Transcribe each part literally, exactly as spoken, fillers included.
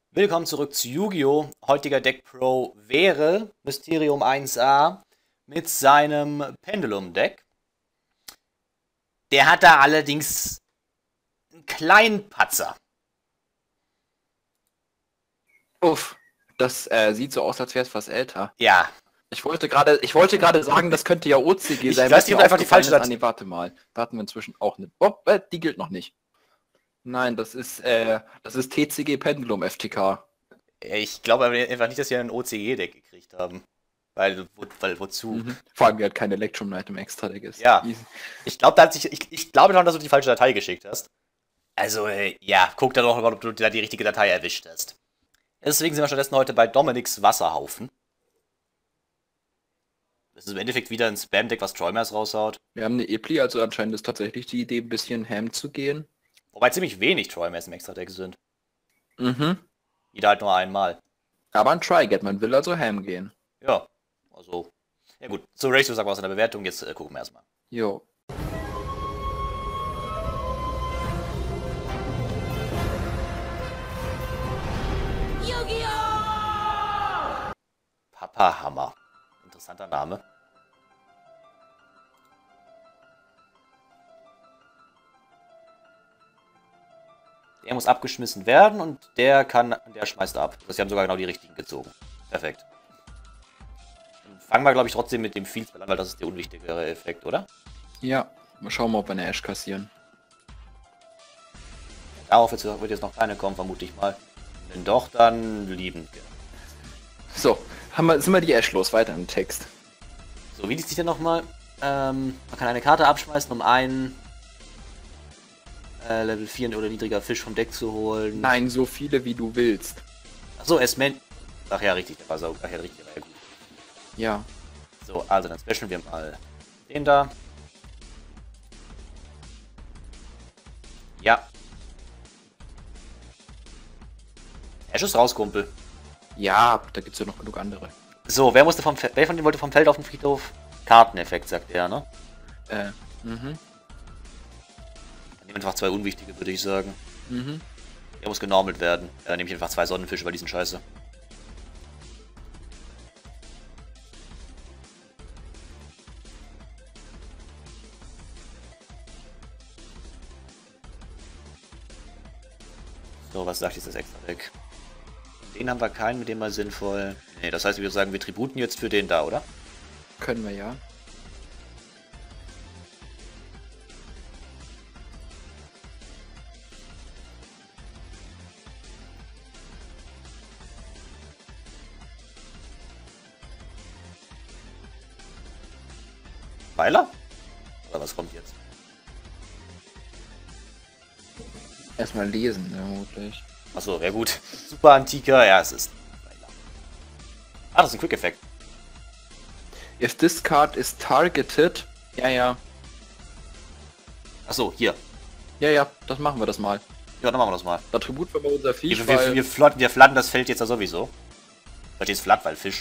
Willkommen zurück zu Yu-Gi-Oh! Heutiger Deck Pro wäre Mysterium eins a mit seinem Pendulum-Deck. Der hat da allerdings einen kleinen Patzer. Uff, das äh, sieht so aus, als wäre es was älter. Ja. Ich wollte gerade, ich wollte gerade sagen, das könnte ja O C G sein. Ich weiß, die mir einfach die falsche aufgefallen ist. Ah, nee, warte mal. Da hatten wir inzwischen auch eine. Oh, äh, die gilt noch nicht. Nein, das ist, äh, das ist T C G Pendulum F T K. Ich glaube einfach nicht, dass wir ein O C G-Deck gekriegt haben. Weil, wo, weil wozu? Mhm. Vor allem, wie halt kein Electrum Knight im Extra-Deck ist. Ja. Easy. Ich glaube, da hat sich, ich, ich glaube schon, dass du die falsche Datei geschickt hast. Also, äh, ja, guck da doch mal, ob du da die richtige Datei erwischt hast. Deswegen sind wir stattdessen heute bei Dominics Wasserhaufen. Das ist im Endeffekt wieder ein Spam-Deck, was Trollmares raushaut. Wir haben eine Epli, also anscheinend ist tatsächlich die Idee, ein bisschen Ham zu gehen. Wobei ziemlich wenig Trollmares im Extra-Deck sind. Mhm. Jeder halt nur einmal. Aber ein Try-Get, man will also Ham gehen. Ja, also. Ja gut, zu Ratio sagen wir aus in der Bewertung, jetzt äh, gucken wir erstmal. Jo. Yu-Gi-Oh! Papa Hammer. Interessanter Name. Der muss abgeschmissen werden und der kann, der schmeißt ab. Sie haben sogar genau die richtigen gezogen. Perfekt. Dann fangen wir, glaube ich, trotzdem mit dem Field-Spell an, weil das ist der unwichtigere Effekt, oder? Ja, mal schauen, ob wir eine Ash kassieren. Darauf jetzt, wird jetzt noch keine kommen, vermute ich mal. Wenn doch, dann liebend. So, haben wir, sind wir die Ash los, weiter im Text. So, wie liest sich denn nochmal? Ähm, man kann eine Karte abschmeißen, um einen äh, Level vier oder niedriger Fisch vom Deck zu holen. Nein, so viele wie du willst. Achso, Esmen. Ach ja, richtig, der war so. Ach ja, richtig, der war ja gut. Ja. So, also dann specialen wir mal den da. Ja. Ash ist raus, Kumpel. Ja, da gibt's ja noch genug andere. So, wer musste vom Fe wer von denen wollte vom Feld auf den Friedhof? Karteneffekt, sagt er, ne? Äh, mhm. Dann nehmen wir einfach zwei unwichtige, würde ich sagen. Mhm. Der muss genormelt werden. Ja, dann nehme ich einfach zwei Sonnenfische, weil die sind scheiße. So, was sagt jetzt das extra Deck? Den haben wir keinen, mit dem mal sinnvoll. Ne, das heißt, wir sagen, wir tributen jetzt für den da, oder? Können wir ja. Weiler? Oder was kommt jetzt? Erstmal lesen, vermutlich. Achso, ja gut. Super antiker, ja, es ist Weiler. Ah, das ist ein Quick-Effekt. If this card is targeted... Ja, ja. Achso, hier. Ja, ja, das machen wir das mal. Ja, dann machen wir das mal. Attribut für unser Viech, Wir, weil... wir, wir, flotten, wir flatten das Feld jetzt ja sowieso. Da steht flatt, weil Fisch.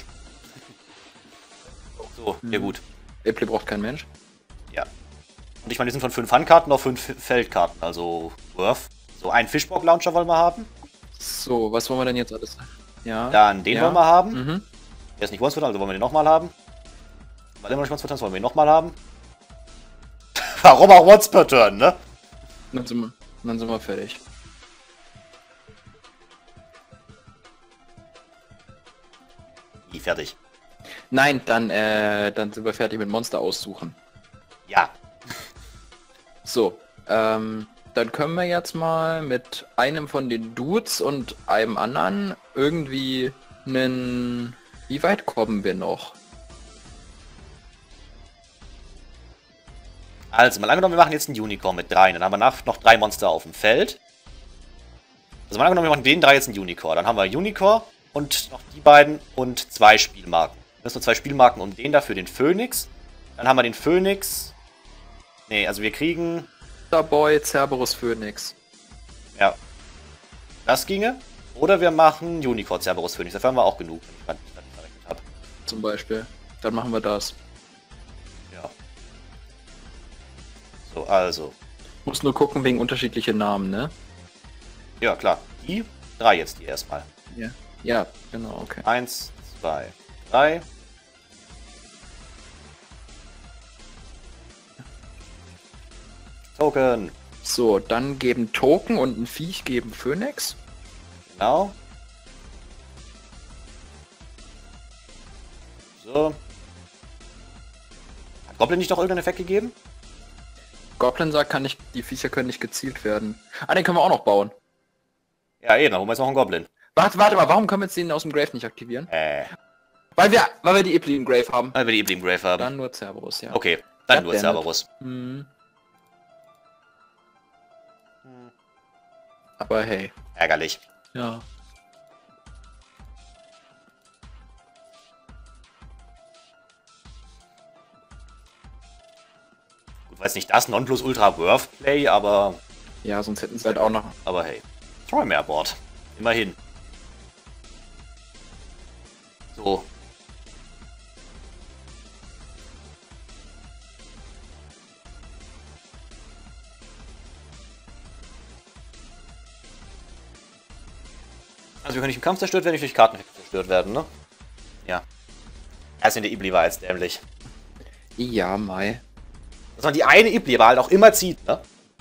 So, ja gut. Apple braucht kein Mensch. Ja. Und ich meine, wir sind von fünf Handkarten auf fünf Feldkarten, also Worth. So, einen Fischbock-Launcher wollen wir haben. So, was wollen wir denn jetzt alles? Ja. Dann den ja. wollen wir haben. Mhm. Der ist nicht Once also wollen wir den nochmal haben. Weil immer noch nicht Once per Turn, wollen wir den nochmal haben. Warum auch Once per Turn, ne? Dann sind wir, dann sind wir fertig. Wie, fertig. Nein, dann, äh, dann sind wir fertig mit Monster aussuchen. Ja. So, ähm, dann können wir jetzt mal mit einem von den Dudes und einem anderen irgendwie einen... Wie weit kommen wir noch? Also, mal angenommen, wir machen jetzt einen Unicorn mit drei. Dann haben wir nach, noch drei Monster auf dem Feld. Also mal angenommen, wir machen den drei jetzt einen Unicorn. Dann haben wir Unicorn und noch die beiden und zwei Spielmarken. Das sind nur zwei Spielmarken um den da für den Phönix. Dann haben wir den Phönix. Ne, also wir kriegen... Boy, Cerberus Phoenix. Ja. Das ginge. Oder wir machen Unicorn Cerberus Phoenix. Dafür haben wir auch genug, wenn ich gerade nicht verrechnet habe. Zum Beispiel. Dann machen wir das. Ja. So, also. Muss nur gucken wegen unterschiedlichen Namen, ne? Ja, klar. Die drei jetzt, die erstmal. Ja. Ja, genau, okay. Eins, zwei, drei. Token. So, dann geben Token und ein Viech geben Phoenix. Genau. So. Hat Goblin nicht noch irgendeinen Effekt gegeben? Goblin sagt, kann nicht, die Viecher können nicht gezielt werden. Ah, den können wir auch noch bauen. Ja, eben, dann holen wir jetzt noch einen Goblin. Warte, warte mal, warum können wir jetzt den aus dem Grave nicht aktivieren? Äh, Weil wir, weil wir die Ibli im Grave haben. weil wir die Iblim Grave haben. Dann nur Cerberus, ja. Okay, dann Goddammit. nur Cerberus. Hm. Aber hey. Ärgerlich. Ja. Gut, weiß nicht das Nonplusultra Worth Play, aber, Ja, sonst hätten sie halt auch noch... aber hey. Trollmare Board. Immerhin. So. Also wir können nicht im Kampf zerstört werden, nicht durch Karten zerstört werden, ne? Ja. Erst in der Ibli war jetzt dämlich. Ja, Mai. Dass man die eine Ibli aber halt auch immer zieht, ne?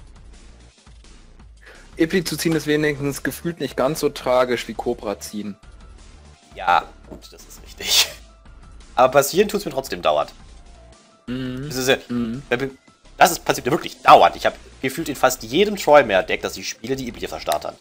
Ibli zu ziehen ist wenigstens gefühlt nicht ganz so tragisch wie Cobra ziehen. Ja, gut, das ist richtig. Aber passieren tut's mir trotzdem dauernd. Mhm. Das ist, ja- Mhm. das ist passiert mir wirklich dauernd. Ich habe gefühlt in fast jedem Trollmare-Deck, das ich spiele, die Ibli verstartern.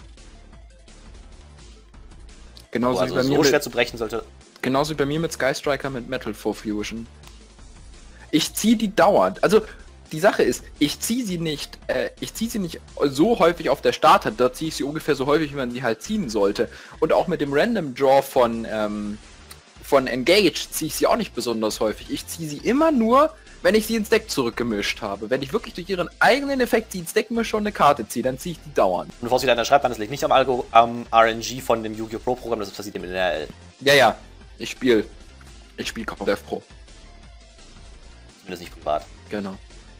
Genauso, Oh, also wie bei so mir schwer mit, zu brechen sollte. genauso wie bei mir mit Sky Striker mit Metal Four Fusion. Ich ziehe die dauernd. Also die Sache ist, ich ziehe sie nicht, äh, ich ziehe sie nicht so häufig auf der Starter, da ziehe ich sie ungefähr so häufig, wie man sie halt ziehen sollte. Und auch mit dem Random Draw von, ähm, von Engage ziehe ich sie auch nicht besonders häufig. Ich ziehe sie immer nur, wenn ich sie ins Deck zurückgemischt habe. Wenn ich wirklich durch ihren eigenen Effekt sie ins Deck mische und eine Karte ziehe, dann ziehe ich die dauernd. Und bevor sie dann schreibt, man, das liegt nicht am, Algo am R N G von dem Yu-Gi-Oh! Pro Programm, das passiert im N R L. Ja, ja, ich spiele, ich spiele kaum Dev Pro. Zumindest nicht privat. Genau.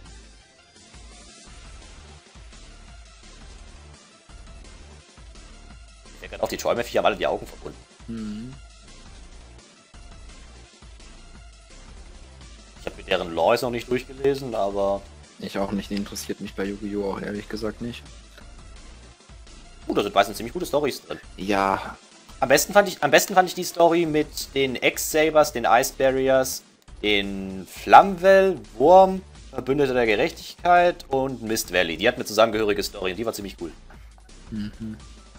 Ich denke auch, die Trollmare-Viecher haben alle die Augen verbunden. Mhm. Ich habe mir deren Laws noch nicht durchgelesen, aber Ich auch nicht, die interessiert mich bei Yu-Gi-Oh! Auch ehrlich gesagt nicht. gut, da sind meistens ziemlich gute Storys drin. Ja, Am besten fand ich, am besten fand ich die Story mit den X-Sabers, den Ice Barriers, den Flammwell, Wurm, Verbündeter der Gerechtigkeit und Mist Valley. Die hatten eine zusammengehörige Story und die war ziemlich cool. mhm.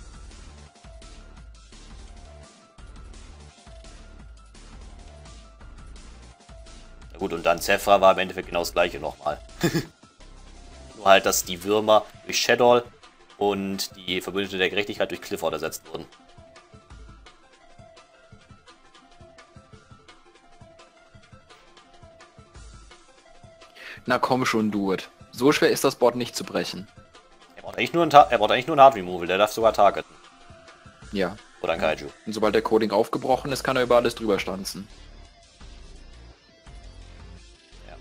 Na gut, und dann Zephyr war im Endeffekt genau das gleiche nochmal. Nur halt, dass die Würmer durch Shadow und die Verbündete der Gerechtigkeit durch Clifford ersetzt wurden. Na komm schon, do it. So schwer ist das Board nicht zu brechen. Er braucht eigentlich nur ein, Ta er braucht eigentlich nur ein Hard Removal, der darf sogar targeten. Ja. Oder ein Kaiju. Und sobald der Coding aufgebrochen ist, kann er über alles drüber stanzen. Ja.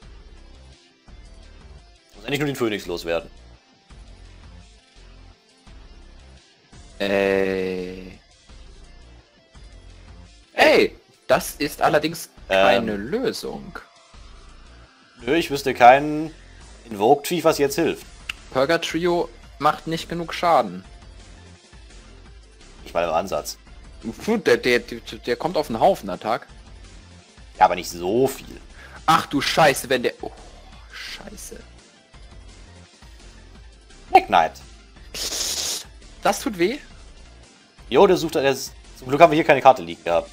Muss eigentlich nur den Phönix loswerden. Ey. Ey, das ist allerdings keine Ähm. Lösung. Nö, ich wüsste keinen Invoked Viech, was jetzt hilft. Purgatrio macht nicht genug Schaden. Ich meine im Ansatz. Puh, Der, der, der, der kommt auf einen Haufen Attack. Ja, aber nicht so viel. Ach du Scheiße, wenn der... Oh, Scheiße. Black Knight. Das tut weh. Jo, der sucht... Der ist, zum Glück haben wir hier keine Karte liegen gehabt.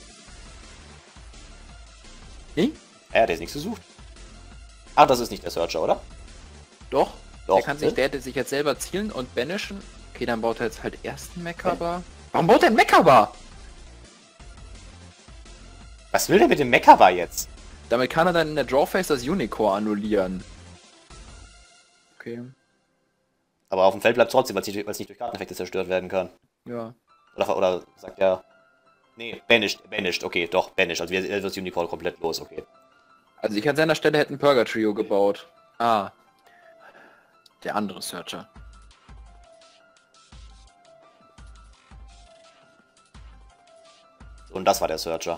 Hm? Ja, der ist nichts gesucht. Ach, das ist nicht der Searcher, oder? Doch. Doch. Der kann sich, der hätte sich jetzt selber zielen und banishen. Okay, dann baut er jetzt halt erst einen Mekaba. Warum baut er einen Mekaba? Was will der mit dem Mekaba jetzt? Damit kann er dann in der Drawface das Unicorn annullieren. Okay. Aber auf dem Feld bleibt trotzdem, weil es nicht, weil's nicht durch Karteneffekte zerstört werden kann. Ja. Oder, oder sagt er... Nee, banished, banished, okay, doch, banished. Also wir wird das Unicorn komplett los, okay. Also ich an seiner Stelle hätte ein Purgatrio gebaut. Ah. Der andere Searcher. Und das war der Searcher.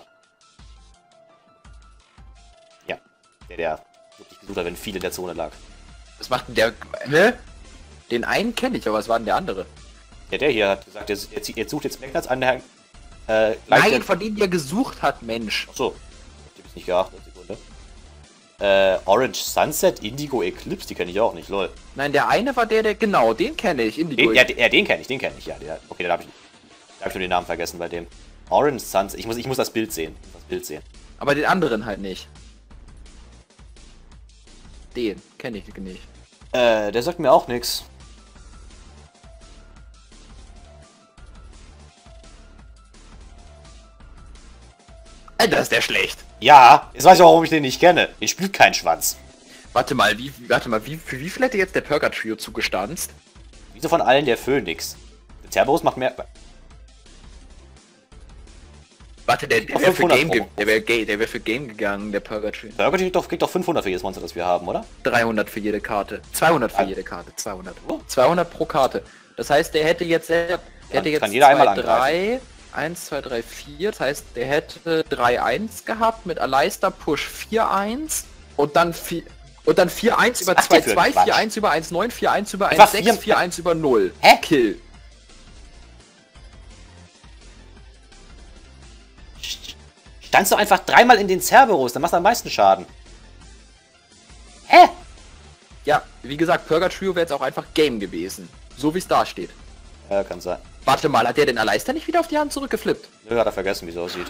Ja, der, der wirklich gesucht hat, wenn viel in der Zone lag. Was macht denn der... Hä? Den einen kenne ich, aber was war denn der andere? Ja, der hier hat gesagt, jetzt, jetzt, jetzt sucht jetzt Magnets an der... Äh, Nein, von dem der gesucht hat, Mensch. Achso, ich hab jetzt nicht geachtet, Sekunde. Äh, Orange Sunset, Indigo Eclipse, die kenne ich auch nicht, lol. Nein, der eine war der, der... Genau, den kenne ich, Indigo. Den, ja, den, ja, den kenne ich, den kenne ich, ja. Der, okay, da habe ich, da hab ich nur den Namen vergessen bei dem. Orange Sunset, ich muss, ich muss das Bild sehen. Ich muss das Bild sehen. Aber den anderen halt nicht. Den kenne ich nicht. Äh, der sagt mir auch nichts. Alter, ist der schlecht. Ja, jetzt weiß ich auch, warum ich den nicht kenne. Den spielt kein Schwanz. Warte mal, wie, warte mal, wie, für wie viel hätte jetzt der Purgatrio zugestanzt? Wieso von allen der Phoenix? Der Cerberus macht mehr... Warte, der, der wäre für Game, ge- der wär, der wär für Game gegangen, der Purgatrio. Purgatrio kriegt doch, kriegt doch fünfhundert für jedes Monster, das wir haben, oder? dreihundert für jede Karte. zweihundert für Ah. jede Karte. zweihundert. Oh. zweihundert pro Karte. Das heißt, der hätte jetzt, der hätte jetzt kann jeder einmal drei, eins, zwei, drei, vier. Das heißt, der hätte drei eins gehabt mit Aleister Push vier eins und dann vier und dann vier eins über macht zwei der für zwei, ein Quatsch? vier eins über eins neun, vier eins über Einfach eins sechs, vier- vier eins über null. Hä? Kill. Standst du einfach dreimal in den Cerberus, dann machst du am meisten Schaden. Hä? Ja, wie gesagt, Purgatrio wäre jetzt auch einfach Game gewesen. So wie es da steht. Ja, kann sein. Warte mal, hat der den Aleister nicht wieder auf die Hand zurückgeflippt? Nö, hat er vergessen, wie es aussieht.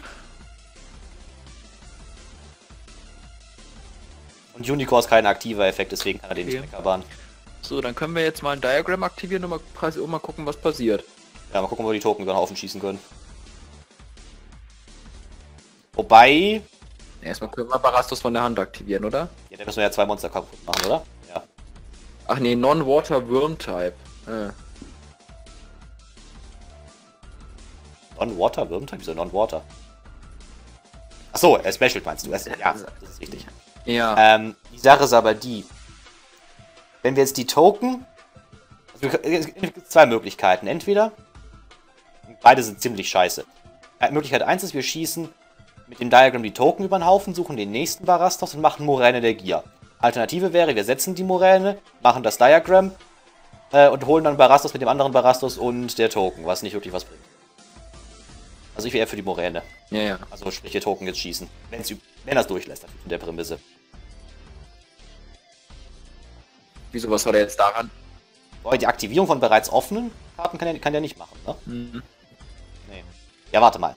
Und Unicorn ist kein aktiver Effekt, deswegen kann er den Okay. nicht wegcovern. So, dann können wir jetzt mal ein Diagramm aktivieren und mal, pres- und mal gucken, was passiert. Ja, mal gucken, ob wir die Token über den Haufen schießen können. Wobei... Erstmal können wir Barastos von der Hand aktivieren, oder? Ja, da müssen wir ja zwei Monster kaputt machen, oder? Ja. Ach nee, Non-Water Worm-Type. Äh. Non-Water? Würmteil? Wieso Non-Water? Achso, äh, Special meinst du? Es, ja, das ist richtig. Ja. Ähm, die Sache ist aber die, wenn wir jetzt die Token, also wir- es gibt zwei Möglichkeiten. Entweder, beide sind ziemlich scheiße. Äh, Möglichkeit eins ist, wir schießen mit dem Diagramm die Token über den Haufen, suchen den nächsten Barastos und machen Moräne der Gier. Alternative wäre, wir setzen die Moräne, machen das Diagramm äh, und holen dann Barastos mit dem anderen Barastos und der Token, was nicht wirklich was bringt. Also ich wäre eher für die Moräne. Ja, ja. Also sprich, der Token jetzt schießen. Wenn's, üb- wenn das durchlässt, natürlich in der Prämisse. Wieso, was war der jetzt daran? Boah, die Aktivierung von bereits offenen Karten kann der, kann der nicht machen, ne? Mhm. Nee. Ja, warte mal.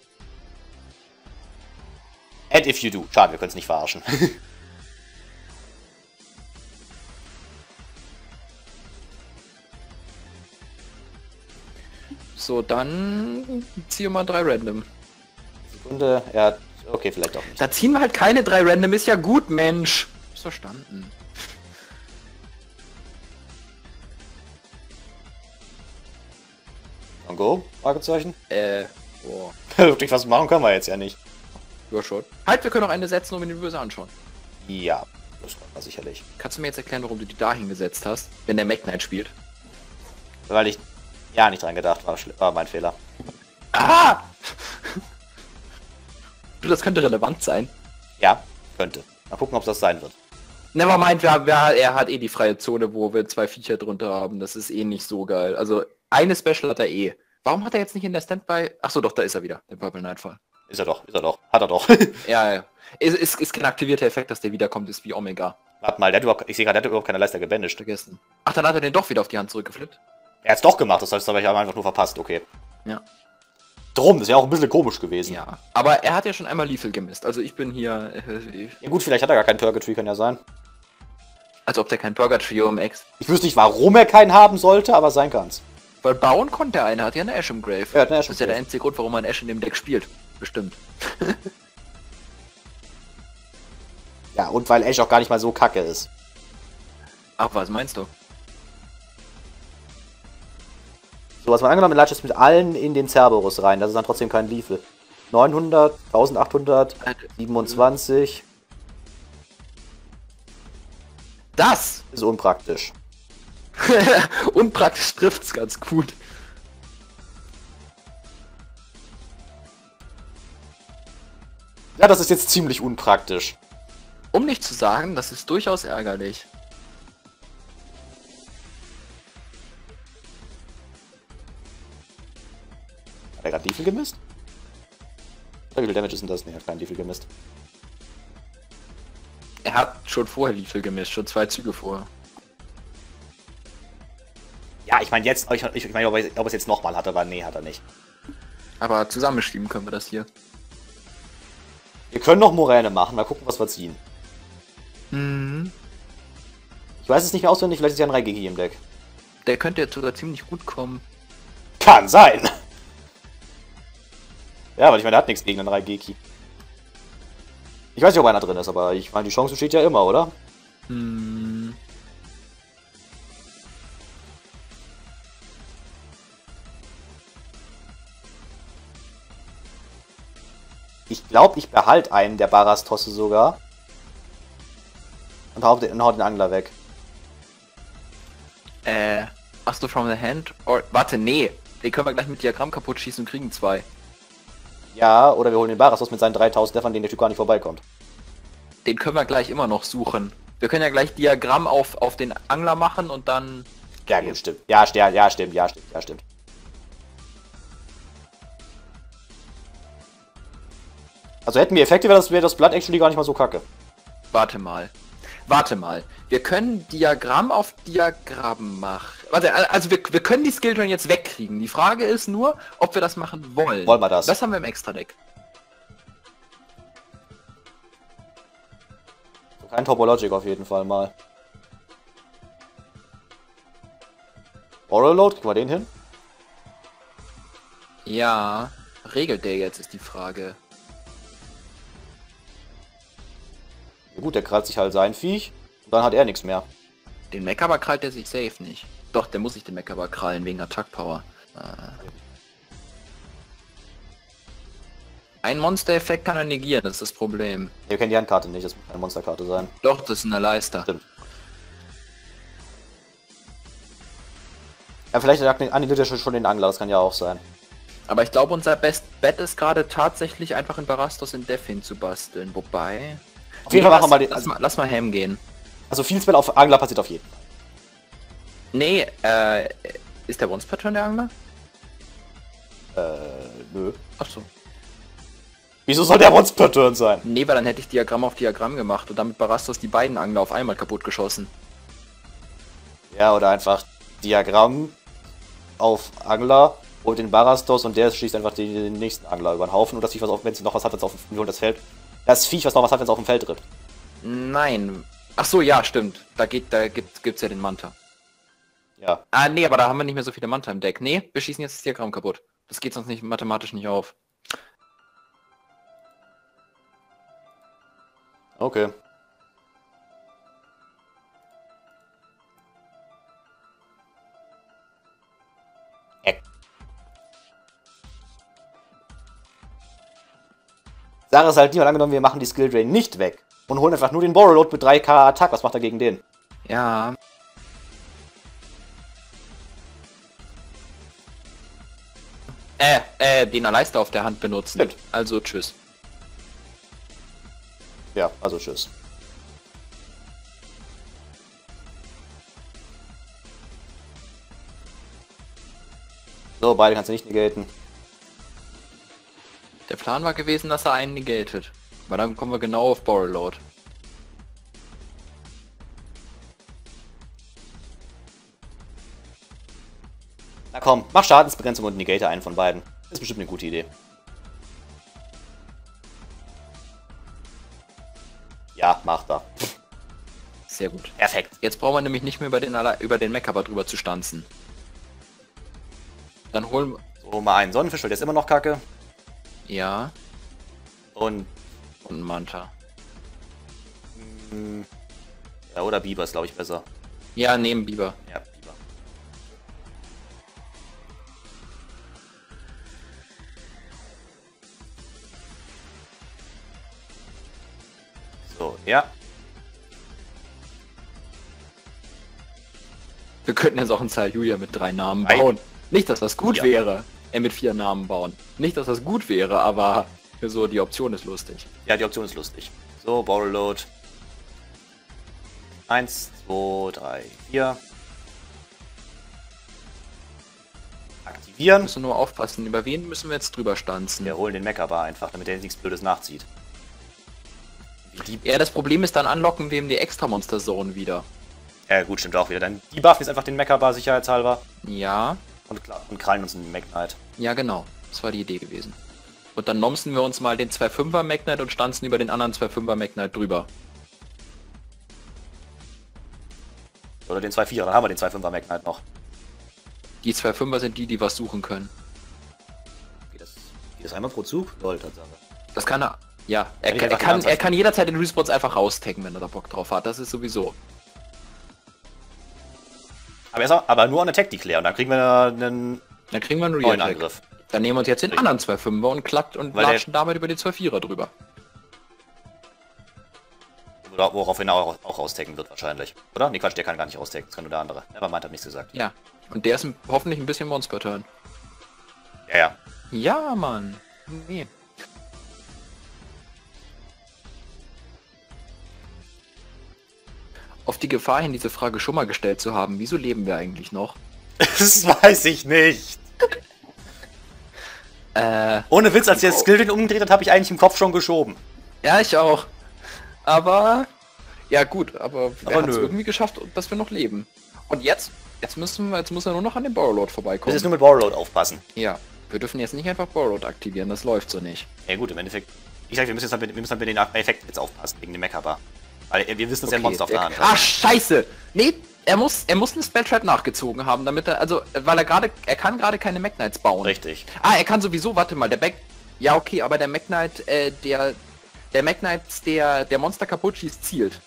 Add if you do. Schade, wir können es nicht verarschen. So, dann ziehen wir mal drei Random. Sekunde, er hat... Okay, vielleicht auch nicht. Da ziehen wir halt keine drei Random, ist ja gut, Mensch. Ist verstanden. Und go? Fragezeichen? Äh, boah. Wirklich was machen können wir jetzt ja nicht. Ja, schon. Halt, wir können noch eine setzen und mir die böse anschauen. Ja, das kann man sicherlich. Kannst du mir jetzt erklären, warum du die da hingesetzt hast, wenn der Mac Knight spielt? Weil ich ja nicht dran gedacht war, schl- war mein Fehler. Ah! Du, das könnte relevant sein. Ja, könnte. Mal gucken, ob das sein wird. Nevermind, wir, wir, er hat eh die freie Zone, wo wir zwei Viecher drunter haben. Das ist eh nicht so geil. Also, eine Special hat er eh. Warum hat er jetzt nicht in der Standby... Achso, doch, da ist er wieder, der Purple Nightfall. Ist er doch, ist er doch. Hat er doch. Ja, ja. Ist, ist, ist kein aktivierter Effekt, dass der wiederkommt, ist wie Omega. Warte mal, der hat überhaupt, ich sehe gerade, der hat überhaupt keine Leister gebandigt. Vergessen. Ach, dann hat er den doch wieder auf die Hand zurückgeflippt. Er hat es doch gemacht, das heißt aber, ich habe einfach nur verpasst, okay. Ja. Drum, das ist ja auch ein bisschen komisch gewesen. Ja. Aber er hat ja schon einmal Lethal gemisst. Also ich bin hier... Äh, Ja gut, vielleicht hat er gar keinen Purgatory, kann ja sein. als ob der kein Purgatrio im Ex... Ich wüsste nicht, warum er keinen haben sollte, aber sein kann's. Weil bauen konnte er einen, hat ja eine Ash im Grave. Er hat eine Ash das ist im ja der Grave. einzige Grund, warum man Ash in dem Deck spielt. Bestimmt. Ja, und weil Ash auch gar nicht mal so kacke ist. Ach, was meinst du? So, was man angenommen, er latscht jetzt mit allen in den Cerberus rein, das ist dann trotzdem kein Lethal. neunhundert, eintausendachthundert, siebenundzwanzig, Das! ist unpraktisch. Unpraktisch trifft's ganz gut. Ja, das ist jetzt ziemlich unpraktisch. Um nicht zu sagen, das ist durchaus ärgerlich. Hat er gerade Liefel gemisst? Oder wie viel Damage ist denn das? Ne, er hat keinen Liefel gemisst. Er hat schon vorher Liefel gemisst, schon zwei Züge vor. Ja, ich meine jetzt, ich, ich meine, ob er ob er es jetzt nochmal hat, aber nee, hat er nicht. Aber zusammenschieben können wir das hier. Wir können noch Moräne machen, mal gucken, was wir ziehen. Mhm. Ich weiß es nicht mehr auswendig, vielleicht ist ja ein Raigeki im Deck. Der könnte jetzt sogar ziemlich gut kommen. Kann sein! Ja, weil ich meine, er hat nichts gegen einen Raigeki. Ich weiß nicht, ob einer drin ist, aber ich meine, die Chance besteht ja immer, oder? Hm. Ich glaube, ich behalte einen der Barastosse sogar. Und hau den, und hau den Angler weg. Äh, hast du from the hand? Or, warte, nee. Den können wir gleich mit Diagramm kaputt schießen und kriegen zwei. Ja, oder wir holen den Barastos mit seinen dreitausend, der von denen der Typ gar nicht vorbeikommt. Den können wir gleich immer noch suchen. Wir können ja gleich Diagramm auf, auf den Angler machen und dann... Ja, gut, stimmt. Ja, st ja, stimmt, ja, stimmt, ja, stimmt. Also hätten wir Effekte, wäre das, wär das Blatt actually gar nicht mal so kacke. Warte mal. Warte mal. Wir können Diagramm auf Diagramm machen. Warte, also wir, wir können die Skillturn jetzt wegkriegen. Die Frage ist nur, ob wir das machen wollen. Wollen wir das? Das haben wir im Extra-Deck. Kein Topologic auf jeden Fall mal. Oral Load, kriegen wir den hin? Ja, regelt der jetzt, ist die Frage. Ja, gut, der krallt sich halt sein Viech und dann hat er nichts mehr. Den Mechaba krallt der sich safe nicht. Doch, der muss sich den Mechaba krallen wegen Attack Power. Äh. Ein Monster-Effekt kann er negieren, das ist das Problem. Wir kennen die Handkarte nicht, das muss eine Monsterkarte sein. Doch, das ist eine Leister. Stimmt. Ja, vielleicht annulliert er schon den Angler, das kann ja auch sein. Aber ich glaube, unser Best Bet ist gerade tatsächlich einfach in Barastos in Death hinzubasteln. Wobei... Auf jeden nee, Fall machen wir den... Lass mal, lass mal Ham gehen. Also viel Spell auf Angler passiert auf jeden Fall. Nee, äh... Ist der Once-Pattern der Angler? Äh, nö. Achso. Wieso soll der Once per Turn sein? Nee, weil dann hätte ich Diagramm auf Diagramm gemacht und damit Barastos die beiden Angler auf einmal kaputt geschossen. Ja, oder einfach Diagramm auf Angler, holt den Barastos und der schießt einfach den, den nächsten Angler über den Haufen und das Viech, was auf, wenn es noch was hat, wenn es auf dem das Feld. Das Viech, was noch was hat, wenn es auf dem Feld trifft. Nein. Ach so, ja, stimmt. Da geht, da gibt, gibt's ja den Manta. Ja. Ah, nee, aber da haben wir nicht mehr so viele Manta im Deck. Nee, wir schießen jetzt das Diagramm kaputt. Das geht sonst nicht mathematisch nicht auf. Okay. Äh. Sache ist halt die, mal angenommen, wir machen die Skill Drain nicht weg und holen einfach nur den Borrowload mit drei K Attack. Was macht er gegen den? Ja. Äh, äh, den Leister auf der Hand benutzen. Stimmt. Also tschüss. Ja, also tschüss. So, beide kannst du nicht negaten. Der Plan war gewesen, dass er einen negated. Aber dann kommen wir genau auf Borrowload. Na komm, mach Schadensbegrenzung und negate einen von beiden. Ist bestimmt eine gute Idee. Ja, macht er. Sehr gut. Perfekt. Jetzt brauchen wir nämlich nicht mehr über den, Ala über den Mechaba drüber zu stanzen. Dann holen wir... So, hol mal einen Sonnenfisch, weil der ist immer noch kacke. Ja. Und... Und ein Manta. Mh, ja, oder Biber ist, glaube ich, besser. Ja, neben Biber. Ja, Biber. So, ja. Wir könnten jetzt auch einen Sayuya mit drei Namen Nein. bauen. Nicht, dass das gut Ja. wäre. Äh, mit vier Namen bauen. Nicht, dass das gut wäre, aber... So, die Option ist lustig. Ja, die Option ist lustig. So, Borrow Load. Eins, zwei, drei, vier. Aktivieren. Wir müssen nur aufpassen, über wen müssen wir jetzt drüber stanzen? Wir holen den Mecha-Bar einfach, damit er nichts Blödes nachzieht. Wie die Ja, das Problem ist, dann anlocken wir ihm die Extra-Monster-Zone wieder. Ja gut, stimmt auch wieder. Dann debuffen jetzt einfach den Mecha-Bar sicherheitshalber. Ja. Und, und krallen uns einen Magnite. Ja, genau. Das war die Idee gewesen. Und dann nomsen wir uns mal den zwei Komma fünfer Magnite und stanzen über den anderen zwei Komma fünfer Magnite drüber. Oder den zwei Komma vierer, dann haben wir den zwei Komma fünfer Magnite noch. Die zwei Komma fünfer sind die, die was suchen können. Geht das, geht das einmal pro Zug? Lol, Tatsache. Das kann er... Ja, er, Kann ich er, einfach kann, den er kann jederzeit den Response einfach raustecken, wenn er da Bock drauf hat. Das ist sowieso. Aber, erst, aber nur an Attack Declare und dann kriegen wir einen Dann kriegen wir einen neuen Real-Attack. Angriff. Dann nehmen wir uns jetzt den anderen zwei Komma fünfer und klatt und Weil der- latschen damit über den zwei Komma vierer drüber. Oder woraufhin er auch, auch raustecken wird wahrscheinlich. Oder? Nee, Quatsch, der kann gar nicht raustecken. Das kann nur der andere. Nevermind hat nichts gesagt. Ja. Und der ist ein, hoffentlich ein bisschen Monster-Turn. Ja, ja. Ja, Mann. Nee. Auf die Gefahr hin, diese Frage schon mal gestellt zu haben, wieso leben wir eigentlich noch? Das weiß ich nicht. Äh, Ohne Witz, als der Skill umgedreht hat, habe ich eigentlich im Kopf schon geschoben. ja, ich auch. Aber, ja gut, aber wir Aber haben es nö. irgendwie geschafft, dass wir noch leben. Und jetzt, jetzt müssen wir, jetzt muss er nur noch an den Borrowload Das vorbeikommen. ist nur mit Warlord aufpassen. Ja, wir dürfen jetzt nicht einfach Borrowload aktivieren, das läuft so nicht. Ja gut, im Endeffekt. Ich sag, wir müssen jetzt halt mit, wir müssen halt mit den Effekten jetzt aufpassen, wegen dem Mecha-Bar. Weil wir wissen, dass er ein Monster auf der der- Hand hat. Ah, scheiße! Nee, er muss, er muss einen Spelltrap nachgezogen haben, damit er, also, weil er gerade, er kann gerade keine Magnites bauen. Richtig. Ah, er kann sowieso, warte mal, der Back... Ja, okay, aber der Magnite, äh, der... Der Magnite, der, der Monster kaputt schießt, zielt.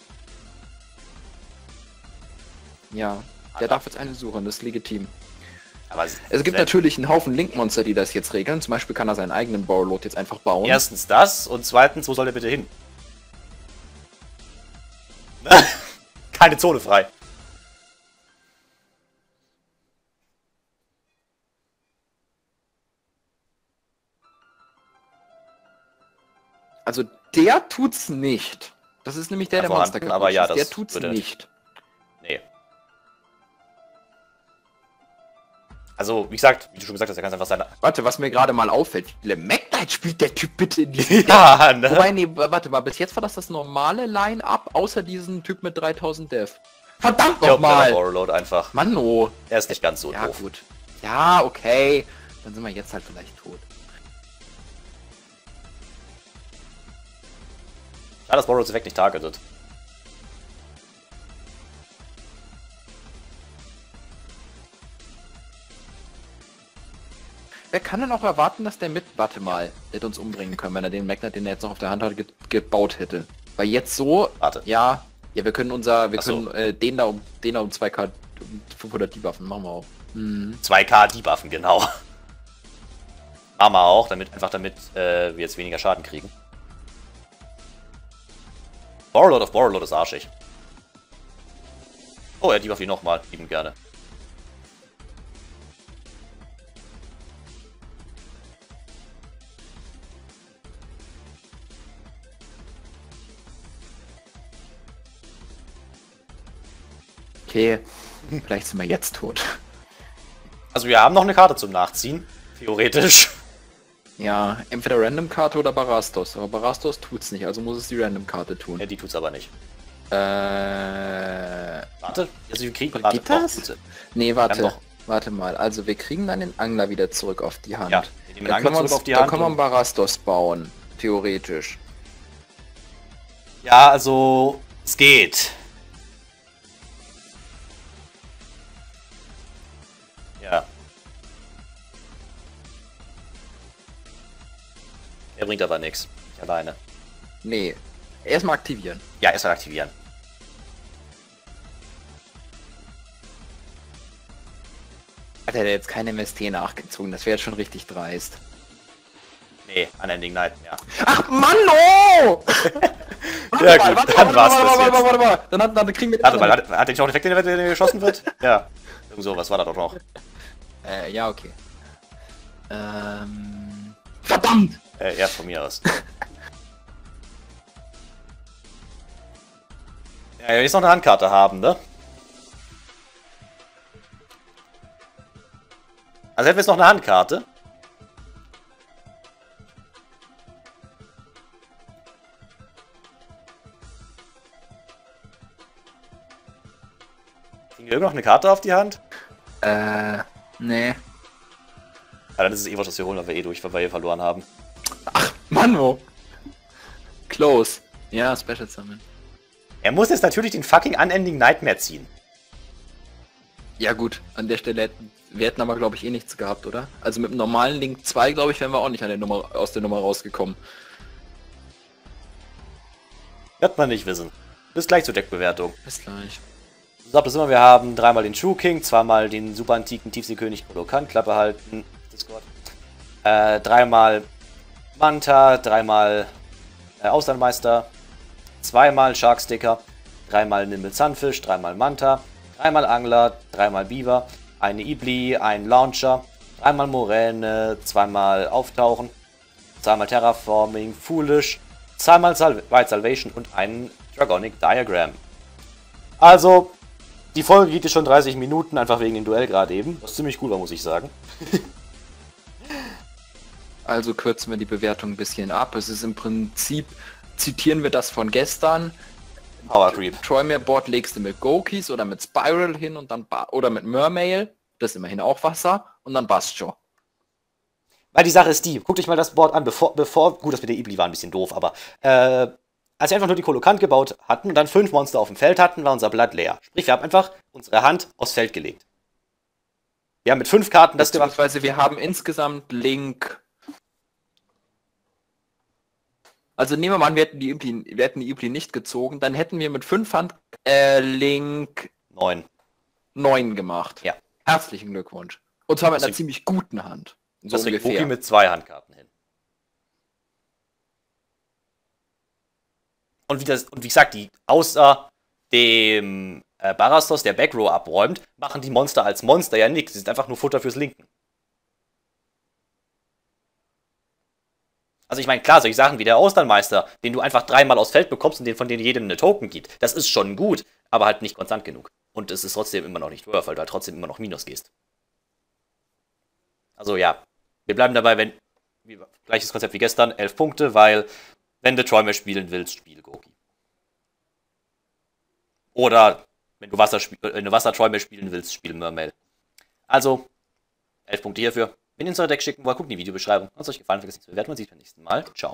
Ja, der darf jetzt eine suchen, das ist legitim. Aber Es gibt natürlich einen Haufen Link-Monster, die das jetzt regeln. Zum Beispiel kann er seinen eigenen Borrowload jetzt einfach bauen. erstens das und zweitens, wo soll der bitte hin? Keine Zone frei. Also der tut's nicht. Das ist nämlich der, der Vorhanden, Monster kaputt aber ja, schießt. Der das tut's würde- nicht. Nee. Also, wie gesagt, wie du schon gesagt hast, er kann einfach sein. Warte, was mir gerade mal auffällt. Wie viele Magnite spielt der Typ bitte in diesem Ja, ne? Wobei, nee, warte mal, bis jetzt war das das normale Line-Up, außer diesen Typ mit dreitausend Dev. Verdammt Ich glaube, nochmal! Warlord einfach. Mann, oh. Er ist nicht ganz so Ja, doof. gut. Ja, okay. Dann sind wir jetzt halt vielleicht tot. Ja, das Warlords Effekt nicht targetet. Wer kann denn auch erwarten, dass der mit... Warte mal, der hätte uns umbringen können, wenn er den Magnite, den er jetzt noch auf der Hand hat, ge gebaut hätte. Weil jetzt so... Warte. Ja, ja, wir können unser... Wir Ach so. können äh, den da um den da um zwei K um fünfhundert debuffen. Machen wir auch. Mhm. zwei K debuffen, genau. Machen wir auch, damit einfach damit äh, wir jetzt weniger Schaden kriegen. Warlord of Warlord ist arschig. Oh, er debufft ihn nochmal. Lieben gerne. Okay, vielleicht sind wir jetzt tot. Also wir haben noch eine Karte zum Nachziehen. Theoretisch. Ja, entweder Random-Karte oder Barastos. Aber Barastos tut's nicht, also muss es die Random-Karte tun. Ja, die tut's aber nicht. Äh... Warte, also wir kriegen Geht warte, doch, das? tut's. Nee, warte. doch- Warte mal. Also wir kriegen dann den Angler wieder zurück auf die Hand. Ja, wir nehmen den Dann Angler können wir, zurück uns, auf die dann Hand können wir einen und- Barastos bauen. Theoretisch. Ja, also es geht. Ja. Er bringt aber nichts. Ich alleine. Nee. Erstmal aktivieren. Ja, erstmal aktivieren. Hat er jetzt keine M S T nachgezogen? Das wäre jetzt schon richtig dreist. Nee, Unending Nightmare. Ach Mann, oh! Warte Ja, mal, gut, warte dann mal, war's warte das mal, jetzt. warte mal, warte mal. Dann, hat- dann kriegen wir den Warte mal, anderen. hat, hat der nicht auch einen Effekt, der, der geschossen wird? Ja. Irgend sowas war da doch noch. Äh, ja, okay. Ähm... Verdammt! Äh, ja, von mir aus. Ja, wir jetzt noch eine Handkarte haben, ne? Also hätten wir jetzt noch eine Handkarte. Kriegen wir irgendwo noch eine Karte auf die Hand? Äh, nee. Ja, dann ist es eh was, was wir holen, weil wir eh durch, weil wir eh verloren haben. Ach, Mann, Close. Ja, Special Summon. Er muss jetzt natürlich den fucking Unending Nightmare ziehen. Ja gut, an der Stelle hätten wir hätten aber glaube ich eh nichts gehabt, oder? Also mit dem normalen Link zwei, glaube ich, wären wir auch nicht an der Nummer, aus der Nummer rausgekommen. Wird man nicht wissen. Bis gleich zur Deckbewertung. Bis gleich. So, das immer, wir haben dreimal den True King, zweimal den super antiken Tiefseekönig Kolokan, Klappe halten, Discord. Äh, dreimal Manta, dreimal äh, Auslandmeister, zweimal Sharksticker, dreimal Nimble Sunfish, dreimal Manta, dreimal Angler, dreimal Beaver, eine Ibli, ein Launcher, dreimal Moräne, zweimal Auftauchen, zweimal Terraforming, Foolish, zweimal Sal White Salvation und einen Dragonic Diagram. Also, die Folge geht jetzt schon dreißig Minuten, einfach wegen dem Duell gerade eben. Was ziemlich gut war, muss ich sagen. Also kürzen wir die Bewertung ein bisschen ab. Es ist im Prinzip, zitieren wir das von gestern. Power Creep. Troymere Board legst du mit Gokis oder mit Spiral hin und dann ba oder mit Mermail, das ist immerhin auch Wasser, und dann Bastjo. Weil die Sache ist die, guckt euch mal das Board an, bevor, bevor gut, das mit der Ibli war ein bisschen doof, aber äh, als wir einfach nur die Kolokant gebaut hatten und dann fünf Monster auf dem Feld hatten, war unser Blatt leer. Sprich, wir haben einfach unsere Hand aufs Feld gelegt. Wir haben mit fünf Karten das gemacht. Beziehungsweise wir haben insgesamt Link. Also nehmen wir mal an, wir hätten die Ibli, wir hätten die Ibli nicht gezogen, dann hätten wir mit fünf Hand äh, Link neun. neun gemacht. Ja. Herzlichen Glückwunsch. Und zwar mit einer Deswegen- ziemlich guten Hand. So Das kriegt ungefähr. Wookie mit zwei Handkarten hin. Und wie, das, und wie gesagt, die außer dem äh, Barastos, der Backrow abräumt, machen die Monster als Monster ja nichts. Sie sind einfach nur Futter fürs Linken. Also ich meine, klar, solche Sachen wie der Auslandmeister, den du einfach dreimal aufs Feld bekommst und den, von denen jedem eine Token gibt, das ist schon gut, aber halt nicht konstant genug. Und es ist trotzdem immer noch nicht worth, weil du halt trotzdem immer noch Minus gehst. Also ja, wir bleiben dabei, wenn, wie, gleiches Konzept wie gestern, elf Punkte, weil, wenn du Troymere spielen willst, spiel Goki. Oder, wenn du Wasser, wenn du Wasser Troymere spielen willst, spiel Mermail. Also, elf Punkte hierfür. Wenn ihr uns euer Deck schicken wollt, guckt in die Videobeschreibung. Wenn es euch gefallen, vergesst nicht zu bewerten. Man sieht sich beim nächsten Mal. Ciao.